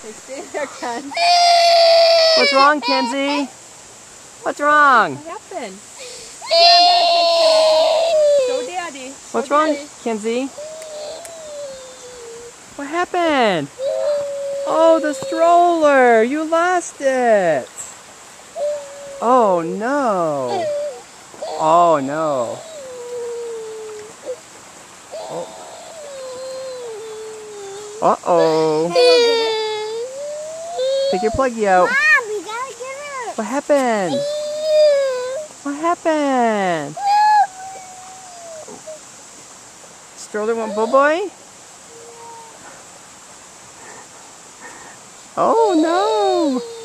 Okay, stay there, Ken. What's wrong, Kenzie? What's wrong? What happened? Show Daddy. What's wrong, Kenzie? What happened? Oh, the stroller! You lost it! Oh no! Oh no! Oh. Uh-oh! Take your pluggy out. Mom, we gotta get her. What happened? What happened? Stroller went boy? Oh no!